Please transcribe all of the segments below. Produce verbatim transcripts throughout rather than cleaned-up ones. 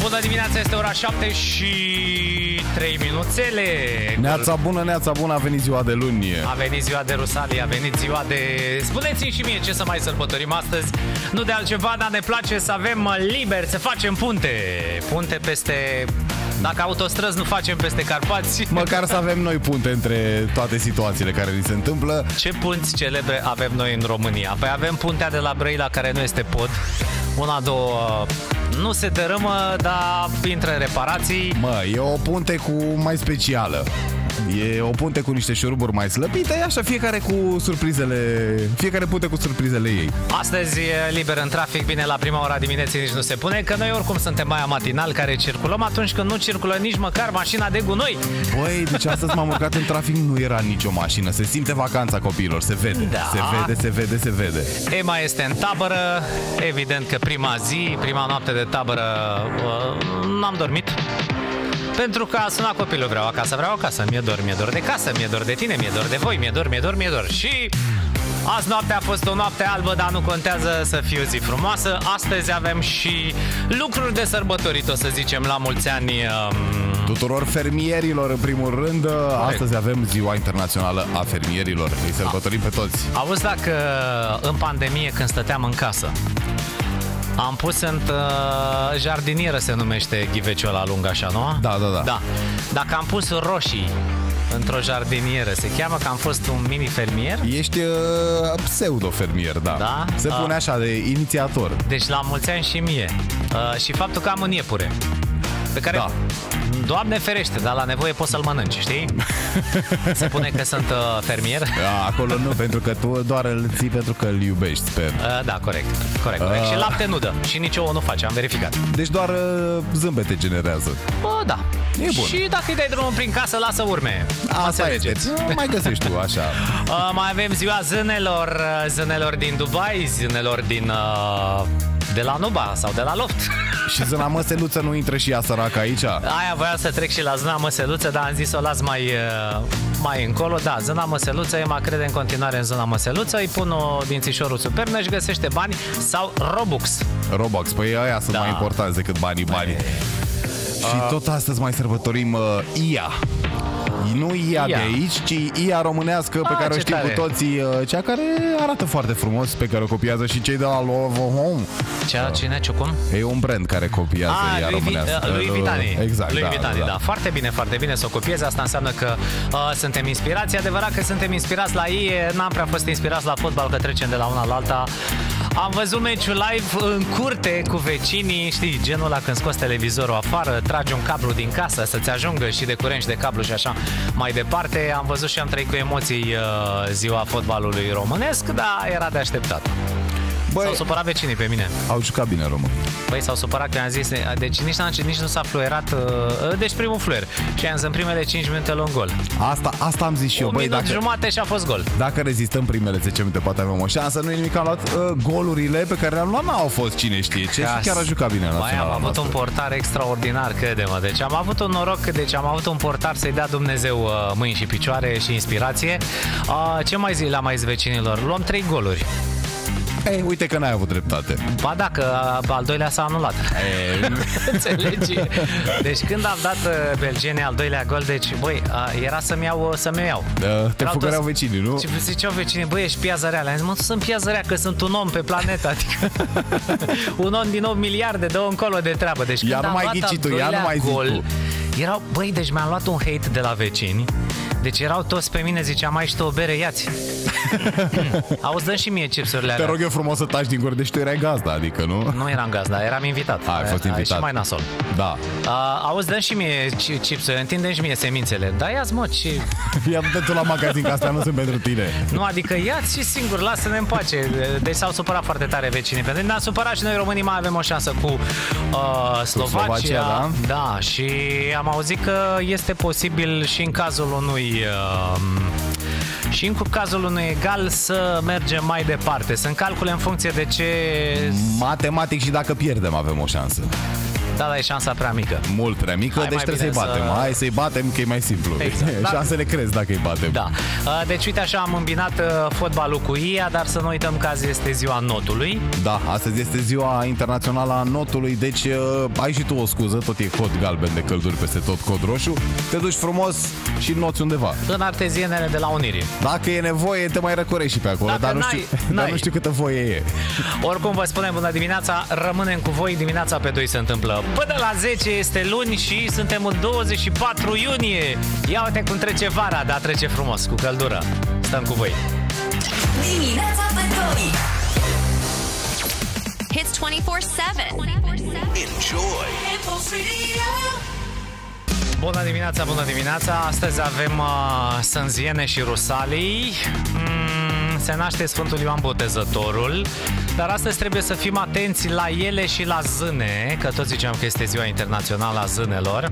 Bună dimineața, este ora șapte și trei minuțele. Neața bună, neața bună, a venit ziua de luni. A venit ziua de Rusalii, a venit ziua de... Spuneți-mi și mie ce să mai sărbătorim astăzi. Nu de altceva, dar ne place să avem liber, să facem punte. Punte peste... Dacă autostrăzi nu facem peste Carpați. Măcar să avem noi punte între toate situațiile care ni se întâmplă. Ce punți celebre avem noi în România? Păi avem puntea de la Brăila, care nu este pod. Una, două, nu se dărâmă, dar intră în reparații. Mă, e o punte cu mai specială. E o punte cu niște șuruburi mai slăbite, așa fiecare cu surprizele, fiecare punte cu surprizele ei. Astăzi e liber în trafic, bine, la prima ora dimineții nici nu se pune, că noi oricum suntem mai matinal care circulăm atunci când nu circulă nici măcar mașina de gunoi. Băi, deci astăzi m-am urcat în trafic, nu era nicio mașină, se simte vacanța copiilor, se vede, da. se vede, se vede, se vede. Ema este în tabără, evident că prima zi, prima noapte de tabără n-am dormit. Pentru că a sunat copilul, vreau acasă, vreau acasă, mi-e dor, mi-e dor de casă, mi-e dor de tine, mi-e dor de voi, mi-e dor, mi-e dor, mi-e dor. Și azi noaptea a fost o noapte albă, dar nu contează, să fie o zi frumoasă. Astăzi avem și lucruri de sărbătorit, o să zicem, la mulți ani. Um... Tuturor fermierilor, în primul rând, astăzi avem Ziua Internațională a Fermierilor, îi sărbătorim pe toți. Auzi, dacă în pandemie, când stăteam în casă, am pus în uh, jardinieră, se numește ghiveciul ăla lung așa, nu? Da, da, da. Da. Dacă am pus roșii într-o jardinieră, se cheamă că am fost un mini-fermier? Ești uh, pseudo-fermier, da. Da? Se pune uh, așa, de inițiator. Deci la mulți ani și mie. Uh, și faptul că am un iepure, pe care, da. Doamne ferește, dar la nevoie poți să-l mănânci, știi? Se pune că sunt uh, fermier. Da, acolo nu, pentru că tu doar îl ții pentru că îl iubești, sper. Uh, da, corect, corect, corect. Uh. Și lapte nu dă, și nici ouă nu face, am verificat. Deci doar uh, zâmbete generează. Bă, da. E bun. Și dacă îi dai drumul prin casă, lasă urme. Asta este. Mai găsești tu, așa. Uh, mai avem ziua zânelor, zânelor din Dubai, zânelor din... Uh, de la Nuba sau de la Loft. Și zâna Măseluță nu intră și ea săracă aici? Aia voiam să trec și la zâna Măseluță, dar am zis să o las mai, mai încolo. Da, zâna Măseluță, Ema crede în continuare în zâna Măseluță. Îi pun o dințișorul supernă și găsește bani sau Robux. Robux, păi aia sunt da. mai importanți decât banii, banii. Și uh. tot astăzi mai sărbătorim uh, I A. Nu I A, I A de aici, ci I A românească, pe A, care o știm tare. Cu toții, cea care arată foarte frumos, pe care o copiază și cei de la Love Home. Cea, cine, ce, cum? E un brand care copiază A, I A lui românească. Lui Vitani. Exact, lui da, Vitani, da. da. Foarte bine, foarte bine să o copieze. Asta înseamnă că uh, suntem inspirați. Adevărat că suntem inspirați la ei. N-am prea fost inspirați la fotbal, că trecem de la una la alta. Am văzut meciul live în curte cu vecinii. Știi, genul ăla când scoți televizorul afară, tragi un cablu din casă să-ți ajungă și de curent și de cablu și așa mai departe. Am văzut și am trăit cu emoții uh, ziua fotbalului românesc, dar era de așteptat. Băi, s-au supărat vecinii pe mine. Au jucat bine român. Băi, s-au supărat că am zis, deci nici, nici nu s-a fluierat, uh, deci primul fluier. Și am zis, în primele cinci minute luăm gol. Asta, asta am zis și eu. Un Băi, minut dacă, jumate și a fost gol. Dacă rezistăm primele zece minute, poate avem o șansă. Nu e nimic, am luat uh, golurile pe care le-am luat, n-au fost cine știe ce. Ca și chiar a jucat bine. Mai am avut noastră. Un portar extraordinar, crede-mă. Deci am avut un noroc, deci am avut un portar să-i dea Dumnezeu uh, mâini și picioare și inspirație. Uh, ce mai zi la mai zi vecinilor? Luăm trei goluri. Ei, uite că n-ai avut dreptate. Ba da, că al doilea s-a anulat. Înțelegi? Deci când am dat belgenii al doilea gol, deci, băi, era să-mi iau, să-mi iau. Da, te fugăreau vecinii, nu? Și ziceau vecinii, băi, ești piaza rea. Le-am zis, mă, nu sunt piaza rea, că sunt un om pe planetă. Adică un om din opt miliarde, dă încolo de treabă. Deci ia când am luat al doilea gol, erau, băi, deci mi-am luat un hate de la vecini. Deci erau toți pe mine, ziceam, mai și tu o bere, ia-ți. Auzi, dă și mie chipsurile alea. Te rog eu frumos să taci din gură, deci tu erai gazda, adică nu? Nu eram gazda, eram invitat. A, ai fost invitat. Și mai nasol. Da. Uh, auzi, dă și mie chipsuri, întinde și mie semințele. Da, ia-ți, mă, și... Ia du-te tu la magazin, că astea nu sunt pentru tine. Nu, adică ia-ți și singur, lasă-ne în pace. Deci s-au supărat foarte tare vecinii. Pentru că ne-am supărat și noi românii mai avem o șansă cu uh, Slovacia. Slovacia, da? Da, și am auzit că este posibil și în cazul unui... Uh, și în cazul unui egal să mergem mai departe. Sunt calcule în funcție de ce... Matematic și dacă pierdem avem o șansă. Da, dar e șansa prea mică. Mult prea mică, Hai, deci trebuie să-i batem. Să... Hai să-i batem, că e mai simplu. Exact. Da. Șansele cresc dacă îi batem. Da. Deci uite așa am îmbinat fotbalul cu I A, dar să nu uităm că azi este ziua notului. Da, astăzi este ziua internațională a notului, deci ai și tu o scuză, tot e cod galben de călduri peste tot, cod roșu. Te duci frumos și noți undeva. În artezienele de la Unirii. Dacă e nevoie, te mai răcorești și pe acolo, dar nu, știu, dar nu știu câtă voie e. Oricum vă spunem bună dimineața, rămânem cu voi, dimineața pe doi se întâmplă. Până la zece este luni și suntem în douăzeci și patru iunie. Ia uite cum trece vara, dar trece frumos, cu căldură. Stăm cu voi. Dimineața pe doi. Hits douăzeci și patru șapte. Enjoy. Bună dimineața, bună dimineața. Astăzi avem uh, Sânziene și Rusalii. mm, Se naște Sfântul Ioan Botezătorul. Dar astăzi trebuie să fim atenți la ele și la zâne, că tot ziceam că este ziua internațională a zânelor.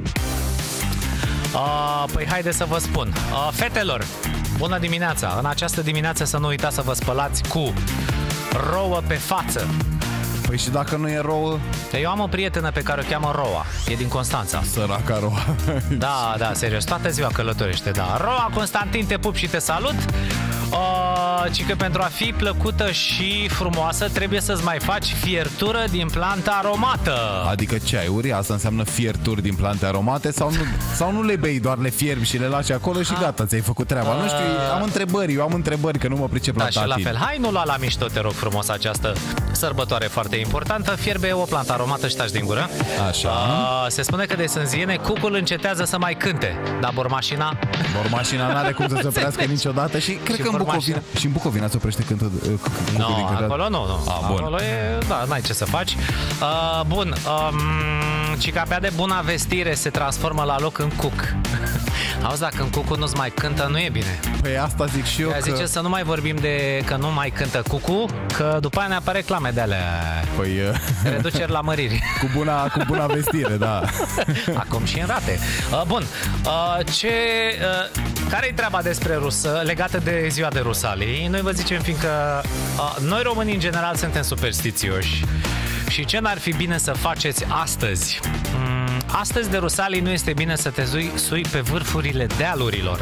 uh, Păi haide să vă spun, uh, fetelor, bună dimineața. În această dimineață să nu uitați să vă spălați cu rouă pe față. Păi și dacă nu e rouă? Eu am o prietenă pe care o cheamă Roa. E din Constanța. Săraca Roa. Da, da, serios, toată ziua călătorește, da. Roa, Constantin, te pup și te salut. Uh, ci că pentru a fi plăcută și frumoasă trebuie să-ți mai faci fiertură din plante aromată. Adică ceaiuri, asta înseamnă fierturi din plante aromate sau nu, sau nu le bei, doar le fierbi și le lași acolo și gata, ți-ai făcut treaba. Uh, nu știu, am întrebări, eu am întrebări că nu mă pricep da, la tatin. Și la fel, hai nu lua la mișto, te rog frumos, această sărbătoare foarte importantă. Fierbe o plantă aromată și taci din gură. Așa. Uh, se spune că de Sânziene cucul încetează să mai cânte. Dar bormașina? Bormașina n-are cum să se oprească niciodată și cred și că în Bucovina, și în Bucovina se oprește cântul. Nu, no, acolo nu, nu. A, acolo e, da, n-ai ce să faci. Uh, bun, um, cicapea de bună vestire se transformă la loc în cuc. Auzi, dacă în cucul nu-ți mai cântă, nu e bine. Păi asta zic și eu că... Zice să nu mai vorbim de că nu mai cântă cucu, că după aia ne apare reclame de alea. Păi... Reduceri la măriri. Cu buna, cu buna vestire, da. Acum și în rate. Uh, bun, uh, ce... Uh, care-i treaba despre rusă legată de ziua de Rusalii? Noi vă zicem, fiindcă uh, noi românii în general suntem superstițioși. Și ce n-ar fi bine să faceți astăzi? Mm, astăzi de Rusalii nu este bine să te sui, sui pe vârfurile dealurilor.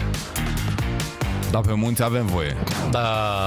Da, pe munți avem voie. Da,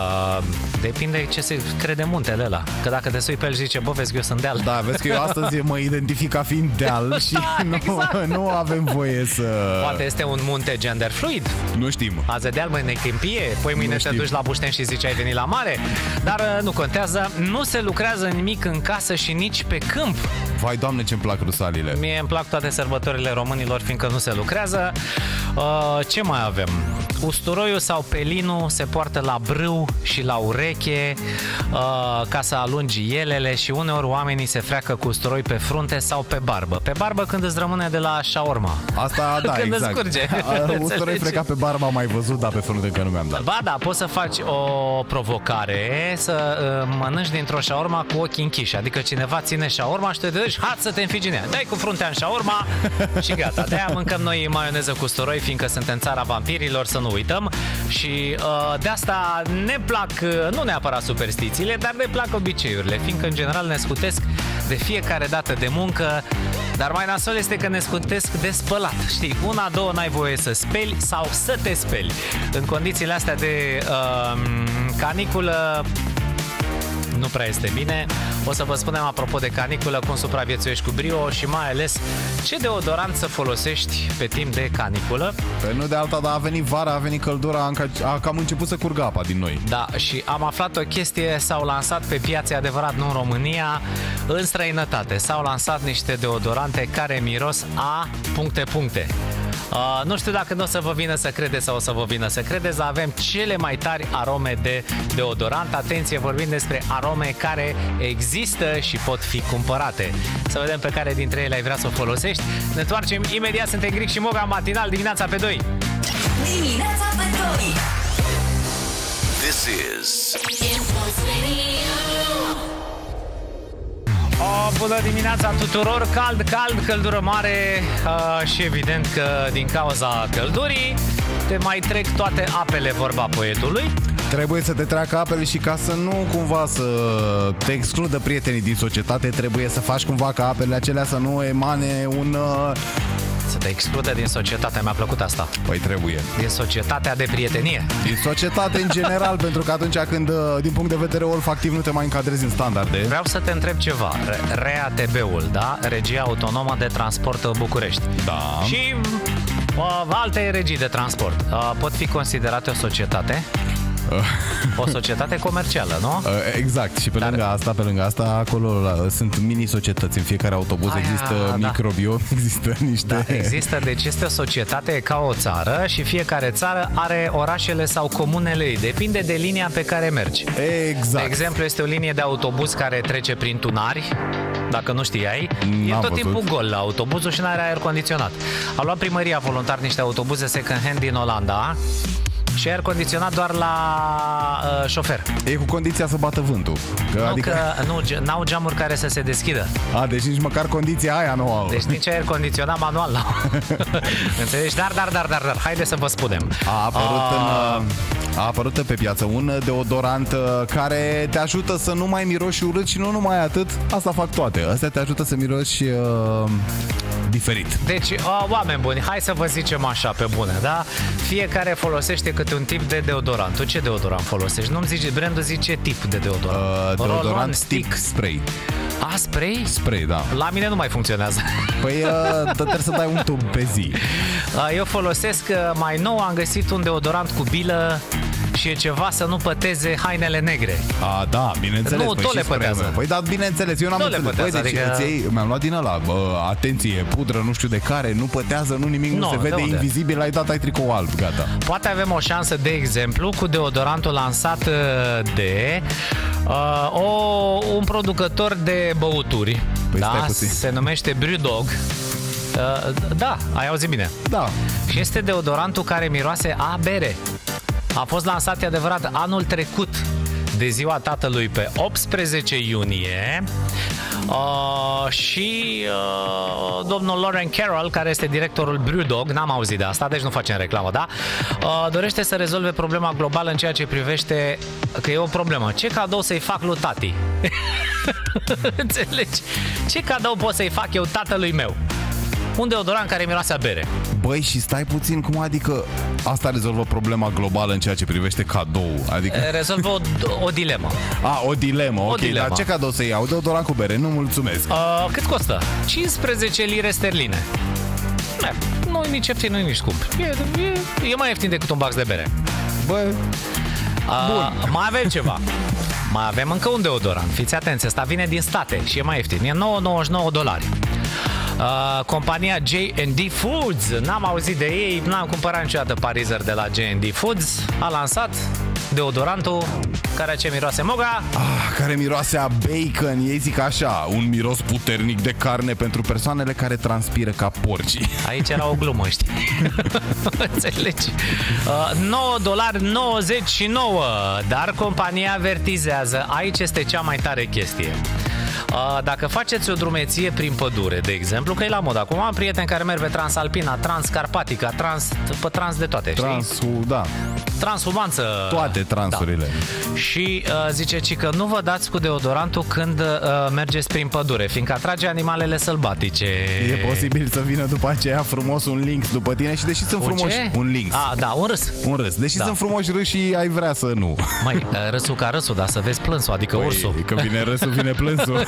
depinde ce se crede muntele ăla. Că dacă te sui pe el zice, bă, vezi că eu sunt deal. Da, vezi că eu astăzi mă identific ca fiind deal și da, nu, exact. nu avem voie să... Poate este un munte gender fluid. Nu știm. Azi deal, mâine câmpie, poi mâine te duci la Bușteni și zici ai venit la mare. Dar nu contează, nu se lucrează nimic în casă și nici pe câmp. Vai, Doamne, ce-mi plac rusalile. Mie îmi plac toate sărbătorile românilor, fiindcă nu se lucrează. uh, Ce mai avem? Usturoiul sau pelinul se poartă la brâu și la ureche uh, ca să alungi elele și uneori oamenii se freacă cu usturoi pe frunte sau pe barbă. Pe barbă când îți rămâne de la shaorma. Asta, da, când exact. Când îți curge. Usturoi frecat pe barbă am mai văzut, dar pe frunte încă nu mi-am dat. Ba da, poți să faci o provocare, să uh, mănânci dintr-o shaorma cu ochii închiși. Adică cineva ține shaorma și te duci, hai să te înfigi în ea. Dai cu fruntea în shaorma și gata. De-aia mâncăm noi maioneză cu usturoi, fiindcă suntem țara vampirilor, să nu uităm. Și uh, de asta ne plac, nu neapărat superstițiile, dar ne plac obiceiurile, fiindcă în general ne scutesc de fiecare dată de muncă. Dar mai nasol este că ne scutesc de spălat. Știi, una, două, n-ai voie să speli sau să te speli. În condițiile astea de uh, caniculă nu prea este bine. O să vă spunem apropo de caniculă cum supraviețuiești cu brio și mai ales ce deodorant să folosești pe timp de caniculă. Pe nu de alta, dar a venit vara, a venit căldura, a cam început să curgă apa din noi. Da, și am aflat o chestie, s-au lansat pe piață, adevărat, nu în România, în străinătate. S-au lansat niște deodorante care miros a puncte puncte. Uh, nu știu dacă nu o să vă vină să credeți sau o să vă vină să credeți, dar avem cele mai tari arome de deodorant. Atenție, vorbim despre arome care există și pot fi cumpărate. Să vedem pe care dintre ele ai vrea să o folosești. Ne întoarcem imediat, suntem Gric și Moga matinal, dimineața pe doi. Dimineața pe doi. This is O, bună dimineața tuturor, cald, cald, căldură mare uh, și evident că din cauza căldurii te mai trec toate apele, vorba poetului. Trebuie să te treacă apele și ca să nu cumva să te excludă prietenii din societate, trebuie să faci cumva ca apele acelea să nu emane un... Uh... Să te exclude din societate, mi-a plăcut asta. Păi trebuie. Din societatea de prietenie. Din societate în general, pentru că atunci când, din punct de vedere olfactiv, nu te mai încadrezi în standarde. Vreau să te întreb ceva. R A T B-ul, da? Regia Autonomă de Transport București. Da. Și uh, alte regii de transport. Uh, pot fi considerate o societate? O societate comercială, nu? Exact. Și pe Dar... lângă asta, pe lângă asta, acolo la, sunt mini-societăți. În fiecare autobuz Aia, există da. microbiom, există niște... Da, există, deci este o societate ca o țară și fiecare țară are orașele sau comunele ei. Depinde de linia pe care mergi. Exact. De exemplu, este o linie de autobuz care trece prin Tunari. Dacă nu știai, N-am e tot văzut. timpul gol la autobuzul și n-are aer condiționat. A luat primăria voluntar niște autobuze second hand din Olanda și aer condiționat doar la uh, șofer. E cu condiția să bată vântul. Că, nu, adică... că nu, n-au geamuri care să se deschidă. A, deci nici măcar condiția aia nu au. Deci nici aer condiționat manual n-au. Înțelegi? Dar, dar, dar, dar, dar, haide să vă spunem. A apărut, uh... în, a apărut pe piață un deodorant care te ajută să nu mai miroși urât și nu numai atât. Asta fac toate. Astea te ajută să miroși uh, diferit. Deci, uh, oameni buni, hai să vă zicem așa pe bune, da? Fiecare folosește câte un tip de deodorant. Tu ce deodorant folosești? Nu-mi zici, brandul zice tip de deodorant. Uh, deodorant stick spray. A, spray? Spray, da. La mine nu mai funcționează. Păi uh, trebuie să dai un tub pe zi. Uh, eu folosesc, uh, mai nou am găsit un deodorant cu bilă și e ceva să nu păteze hainele negre. A, da, bineînțeles. Nu, păi tot le pătează. Păi da, bineînțeles, eu n-am tot înțeles. Pătează, Păi, deci adică... iei, mi-am luat din ăla, bă, atenție, pudră, nu știu de care, nu pătează, nu nimic, no, nu se vede, invizibil, ai dat, ai tricou alb, gata. Poate avem o șansă, de exemplu, cu deodorantul lansat de uh, o, un producător de băuturi. Păi da, se numește Brewdog. Uh, da, ai auzit bine. Da. Și este deodorantul care miroase a bere. A fost lansat, e adevărat, anul trecut de ziua tatălui pe optsprezece iunie uh, și uh, domnul Lauren Carroll, care este directorul Brewdog, n-am auzit de asta, deci nu facem reclamă, da? Uh, dorește să rezolve problema globală în ceea ce privește că e o problemă. Ce cadou să-i fac lui tati? Înțelegi? Ce cadou pot să-i fac eu tatălui meu? Un deodorant care miroase a bere. Băi, și stai puțin, cum adică asta rezolvă problema globală în ceea ce privește cadou? Adică... Rezolvă o, o dilemă. A, o dilemă, o ok. Dilemă. Dar ce cadou să iau? Deodorant cu bere, nu mulțumesc. Uh, cât costă? cincisprezece lire sterline. Ne, nu e nici ieftin, nu e nici scump. E, e, e mai ieftin decât un bax de bere. Bă, uh, bun. Mai avem ceva. Mai avem încă un deodorant. Fiți atenți, ăsta vine din state și e mai ieftin. E nouă virgulă nouăzeci și nouă dolari. Uh, compania J and D Foods, n-am auzit de ei, n-am cumpărat niciodată parizer de la J and D Foods. A lansat deodorantul care ce miroase moga, ah, care miroase a bacon. Ei zic așa, un miros puternic de carne pentru persoanele care transpiră ca porci. Aici era o glumă, știi? Înțelegi? uh, nouă dolari nouăzeci și nouă. Dar compania avertizează. Aici este cea mai tare chestie. Dacă faceți o drumeție prin pădure, de exemplu, că e la mod acum, am prieteni care merg pe Transalpina, Transcarpatica, trans, pe trans de toate, Transu, știi? da. Transhumanță. Toate transurile. Da. Și uh, zice ci că nu vă dați cu deodorantul când uh, mergeți prin pădure, fiindcă atrage animalele sălbatice. E posibil să vină după aceea frumos un lynx după tine și deși sunt un frumoși... Ce? Un lynx. Ah, da, un râs. Un râs. Deși da. sunt frumoși râși, ai vrea să nu. Măi, râsul ca râsul, dar să vezi plânsul, adică Păi, ursul. Că vine râsul, vine plânsul.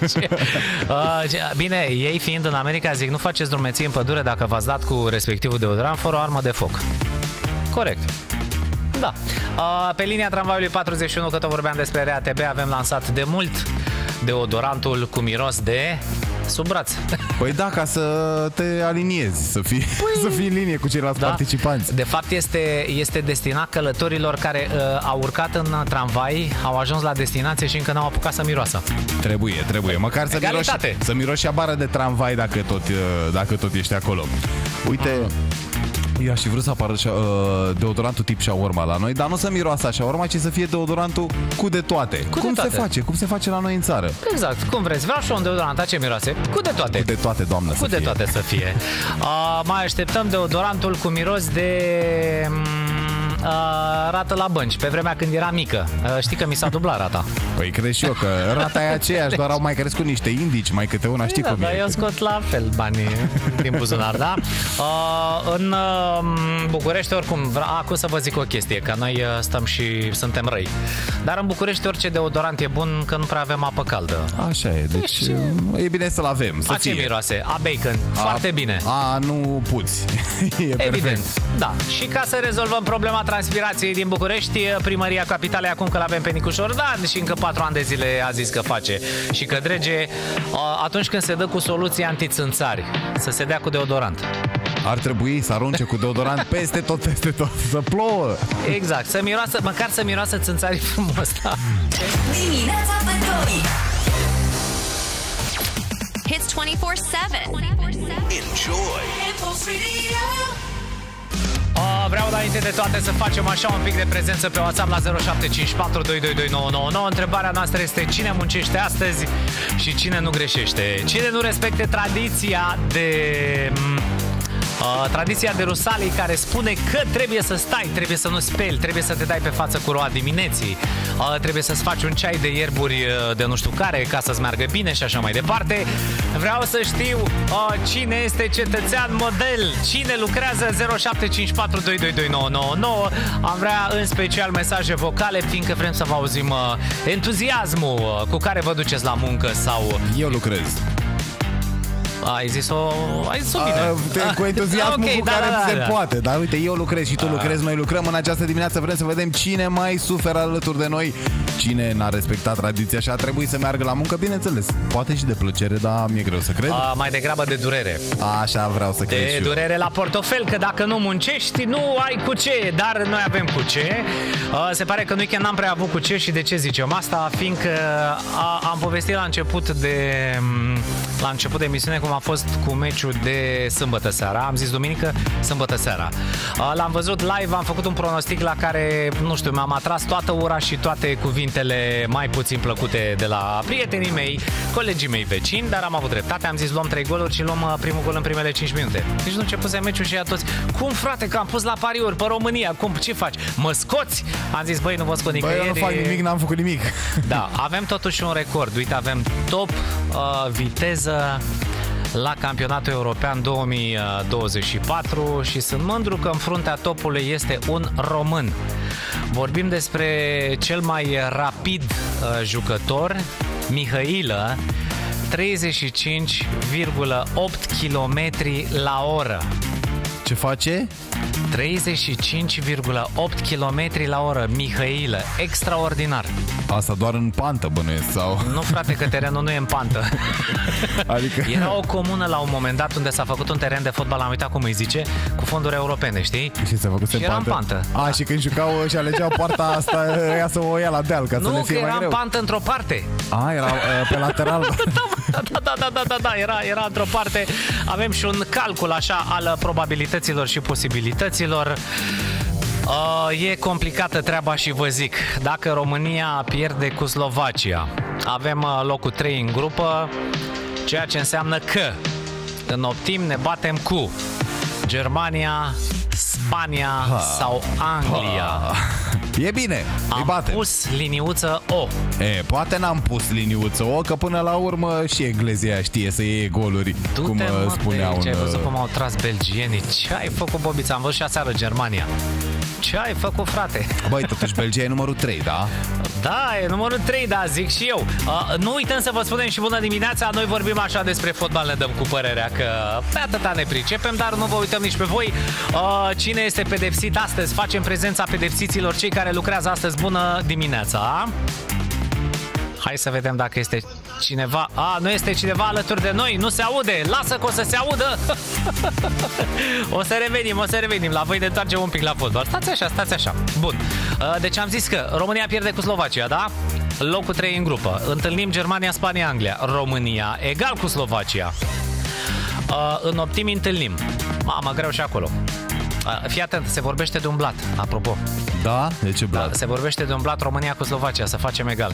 uh, bine, ei fiind în America zic, nu faceți drumeție în pădure dacă v-ați dat cu respectivul deodorant fără o armă de foc. Corect. Da. Uh, pe linia tramvaiului patruzeci și unu, că tot vorbeam despre R A T B, avem lansat de mult deodorantul cu miros de sub braț. Păi da, ca să te aliniezi, să fii, păi, să fii în linie cu ceilalți da. participanți. De fapt este, este destinat călătorilor care uh, au urcat în tramvai, au ajuns la destinație și încă n-au apucat să miroasă. Trebuie, trebuie. Măcar să miroși, să miroși abară de tramvai dacă tot, dacă tot ești acolo. Uite... Mm. Eu aș fi vrut să apară uh, deodorantul tip shawarma la noi, dar nu să miroasă așa shawarma, ci să fie deodorantul cu de toate. Cu Cum de toate. se face? Cum se face la noi în țară? Exact. Cum vreți? Vreau și un deodorant, ce miroase? Cu de toate. Cu de toate, doamnă, Cu să de fie. toate să fie. Uh, mai așteptăm deodorantul cu miros de... uh, rată la bănci, pe vremea când era mică. Uh, știi că mi s-a dublat rata. Păi crezi și eu că rata e aceeași, doar au mai crescut niște indici, mai câte una, știi da, cum da, e. eu scot la fel banii din buzunar, da? Uh, în uh, București, oricum, acum să vă zic o chestie, că noi uh, stăm și suntem răi. Dar în București orice deodorant e bun, că nu prea avem apă caldă. Așa e, deci deci e bine să-l avem, să a ce fie. miroase? A bacon. A, Foarte bine. A, nu puți. E Evident, perfect. da. Și ca să rezolvăm problema transpirației din București, Primăria Capitalei, acum că l-avem pe Nicu Șordan și încă patru ani de zile a zis că face și că drege, atunci când se dă cu soluții antițânțari, să se dea cu deodorant. Ar trebui să arunce cu deodorant peste tot, peste tot, să plouă. Exact, să miroasă, măcar să miroasă țânțarii frumos, da. Dimineața Petoi. Hits twenty-four seven. Enjoy Uh, vreau înainte de toate să facem așa un pic de prezență pe WhatsApp la zero șapte cinci patru doi doi doi nouă nouă nouă. Întrebarea noastră este: cine muncește astăzi și cine nu greșește? Cine nu respecte tradiția de... Uh, tradiția de Rusalii, care spune că trebuie să stai, trebuie să nu speli, trebuie să te dai pe față cu roa dimineții, uh, trebuie să-ți faci un ceai de ierburi uh, de nu știu care ca să-ți meargă bine și așa mai departe. Vreau să știu uh, cine este cetățean model, cine lucrează. Zero șapte cinci patru doi doi doi nouă nouă nouă. Am vrea în special mesaje vocale, fiindcă vrem să vă auzim uh, entuziasmul uh, cu care vă duceți la muncă sau... Eu lucrez. Ai zis-o, ai zis-o bine. A, cu entuziasmul okay, cu da, care da, da, se da. poate. Dar uite, eu lucrez și tu A. lucrezi, noi lucrăm în această dimineață. Vrem să vedem cine mai suferă alături de noi, cine n-a respectat tradiția și a trebuit să meargă la muncă. Bineînțeles, poate și de plăcere, dar mi-e greu să cred. A, mai degrabă de durere. Așa vreau să cred. De și durere la portofel, că dacă nu muncești, nu ai cu ce. Dar noi avem cu ce. A, se pare că în weekend n-am prea avut cu ce. Și de ce zicem asta? Fiindcă a, am povestit la început de la început de emisiune cum a fost cu meciul de sâmbătă seara. Am zis duminică, sâmbătă seara. L-am văzut live, am făcut un pronostic la care, nu știu, mi-am atras toată ura și toate cuvintele mai puțin plăcute de la prietenii mei, colegii mei vecini, dar am avut dreptate. Am zis luăm trei goluri și luăm primul gol în primele cinci minute. Deci nu începuse meciul și ea toți: cum, frate, că am pus la pariuri pe România, cum, ce faci? Mă scoți? Am zis: băi, nu vă scot nicăieri. Băi, eu nu fac nimic, n-am făcut nimic. Da, avem totuși un record. Uite, avem top uh, viteză la campionatul european două mii douăzeci și patru și sunt mândru că în fruntea topului este un român. Vorbim despre cel mai rapid uh, jucător, Mihailă, treizeci și cinci virgulă opt kilometri la oră. Ce face? treizeci și cinci virgulă opt kilometri la oră, Mihailă. Extraordinar. Asta doar în pantă, bănuiesc, sau? Nu, frate, că terenul nu e în pantă. Adică... Era o comună la un moment dat unde s-a făcut un teren de fotbal, am uitat cum îi zice, cu fonduri europene, știi? Și s-a făcut și era în pantă. A, da. Și când jucau și alegeau poarta asta, ea să o ia la deal, ca nu, să le fie că mai era greu. în pantă într-o parte. A, era uh, pe lateral. Da, da, da, da, da, da, da, era, era într-o parte. Avem și un calcul așa al probabilităților și posibilităților. Uh, e complicată treaba și vă zic, dacă România pierde cu Slovacia, avem uh, locul trei în grupă, ceea ce înseamnă că în optim ne batem cu Germania, Spania ha. sau Anglia. Ha. E bine, am îi batem. pus liniuță O. E, poate n-am pus liniuță O, că până la urmă și Englezia știe să iei goluri, Du-te, cum mă, spunea un... Ai văzut cum au tras belgienii? Ce ai făcut, Bobița? Am văzut și aseară Germania. Ce ai făcut, frate? Băi, totuși Belgia e numărul trei, da? Da, e numărul trei, da, zic și eu. uh, Nu uităm să vă spunem și bună dimineața. Noi vorbim așa despre fotbal, ne dăm cu părerea că pe atâta ne pricepem, dar nu vă uităm nici pe voi. uh, Cine este pedepsit astăzi? Facem prezența pedepsiților, cei care lucrează astăzi. Bună dimineața. Hai să vedem dacă este cineva. A, nu este cineva alături de noi. Nu se aude. Lasă că o să se audă. O să revenim, o să revenim. La voi ne întoarcem un pic la fotbal. Stați așa, stați așa. Bun. Deci am zis că România pierde cu Slovacia, da? Locul trei în grupă. Întâlnim Germania, Spania, Anglia. România egal cu Slovacia. În optimi întâlnim. Mamă, greu și acolo. Fii atent, se vorbește de un blat, apropo. Da? De ce blat? Da, se vorbește de un blat România cu Slovacia, să facem egal.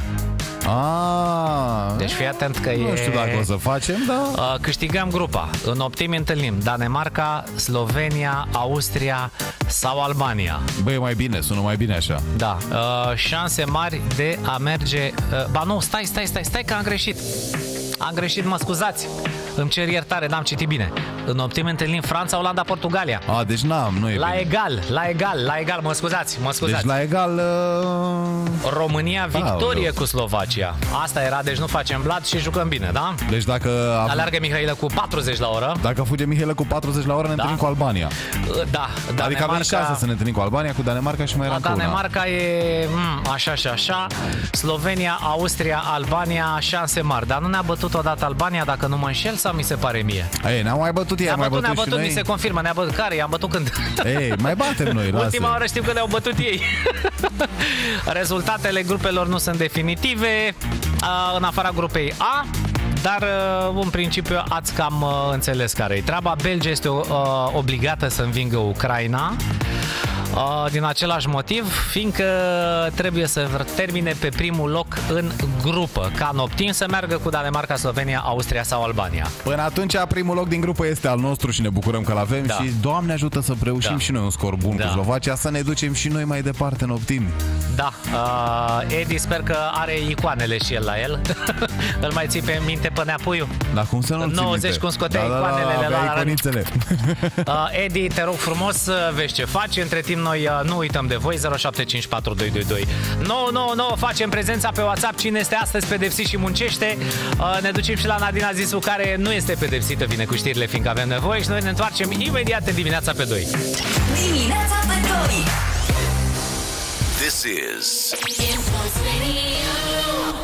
Ah, deci fii atent că nu e... Nu știu dacă o să facem, dar... Câștigăm grupa. În optimi întâlnim Danemarca, Slovenia, Austria sau Albania? Băi, mai bine, sună mai bine așa. Da. Uh, șanse mari de a merge... Uh, ba nu, stai, stai, stai, stai că am greșit. Am greșit, mă scuzați. Îmi cer iertare, n-am citit bine. În optim întâlnim Franța, Olanda, Portugalia. A, deci n-am, nu e La bine. egal, la egal, la egal, mă scuzați, mă scuzați. Deci la egal... Uh... România, victorie Aoleu. cu Slovacia. Asta era, deci nu facem blat și jucăm bine, da? Deci dacă... Alergă Mihailă cu patruzeci la oră. Dacă fuge Mihailă cu patruzeci la oră, ne Da. întâlnim cu Albania. Da, Danemarca... Adică avem șanse să ne întâlnim cu Albania, cu Danemarca și mai era încă una. Danemarca e mm, așa și așa. Slovenia, Austria, Albania, șanse mari. Dar nu ne-a bătut odată Albania, dacă nu mă înșel, sau mi se pare mie? Ei, ne-am mai bătut ei, Ne-a mai bătut, bătut, ne-a bătut, și mi se noi. confirmă. Ne-a bătut care? I-am bătut când? Ei, mai batem noi, lasă. Ultima oară știm că ne-au bătut ei. Rezultatele grupelor nu sunt definitive, în afara grupei A, dar în principiu ați cam înțeles care e treaba. Belgia este obligată să învingă Ucraina din același motiv, fiindcă trebuie să termine pe primul loc în grupă, ca în optim să meargă cu Danemarca, Slovenia, Austria sau Albania. Până atunci, primul loc din grupă este al nostru și ne bucurăm că l-avem, Da. și Doamne ajută să reușim Da. și noi un scor bun Da. cu Slovacia, să ne ducem și noi mai departe în optim. Da, uh, Edi sper că are icoanele și el la el. Îl mai ții pe minte pe Neapuiu? Dar cum să nu În țin nouăzeci minte? cum scoteai da, icoanele da, da, la- avea iconițele. Uh, Edi, te rog frumos, uh, vezi ce faci. Între timp noi uh, nu uităm de voi. Zero șapte cinci patru doi doi doi nouă nouă nouă. Facem prezența pe WhatsApp. Cine este astăzi pedepsit și muncește? Uh, ne ducem și la Nadina Zisu, care nu este pedepsită, vine cu știrile, fiindcă avem nevoie. Și noi ne întoarcem imediat în dimineața pe doi. Dimineața pe doi. This is Impulse Radio.